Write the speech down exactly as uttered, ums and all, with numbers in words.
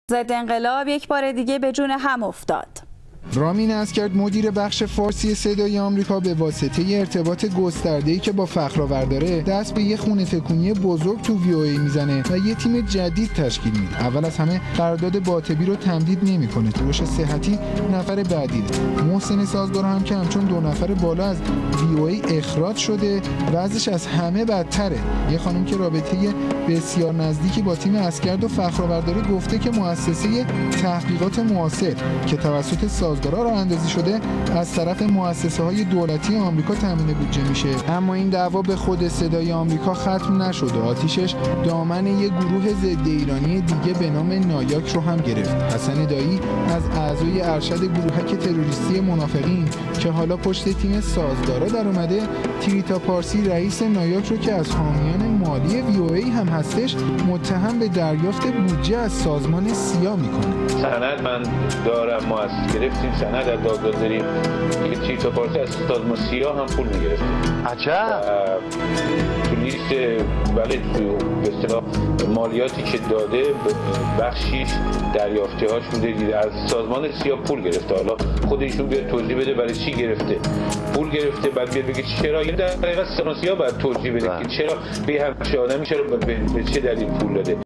ضد انقلاب یک بار دیگه به جون هم افتاد. رامین عسکر مدیر بخش فارسی صدای آمریکا به واسطه ارتباط گسترده‌ای که با فخرآورد داره دست به یه خونه تکونی بزرگ تو وی او ای میزنه و یه تیم جدید تشکیل میده. اول از همه قرارداد باطبی رو تمدید نمیکنه. جوش صحتی نفر بعدی ده. محسن سازگار هم که همچون دو نفر بالا از وی او ای اخراج شده وضعش از همه بدتره. یه خانم که رابطه بسیار نزدیکی با تیم عسکر و فخرآورد داره گفته که مؤسسه تحقیقات معاصر که توسط سازگارا راه اندازی شده از طرف مؤسسه‌های دولتی آمریکا تامین بودجه میشه. اما این دعوا به خود صدای آمریکا ختم نشد و آتیشش دامن یک گروه ضد ایرانی دیگه به نام نایاک رو هم گرفت. حسن دایی از اعضای ارشد گروهک تروریستی منافقین که حالا پشت تیم سازگارا در اومده، تریتا پارسی رئیس نایاک رو که از حامیان مالی وی او ای هم هستش متهم به دریافت بودجه از سازمان سیا میکنه. سند من دارم، ما از گرفتیم سند از دادگستری که تریتا پارسی از سازمان سیا هم پول میگرفت. عجب. تو لیست بله تو به اصطلاح مالیاتی که داده بخشیش دریافتی هاش بوده از سازمان سیا پول گرفته. حالا خود ایشون بیاد توضیح بده برای چی گرفته پول گرفته، بعد بیاد بگه چرا. یه در دقیقه سازمان سیا باید توضیح بده که چرا به همچین آدمی چرا به چه دلیل پول داده.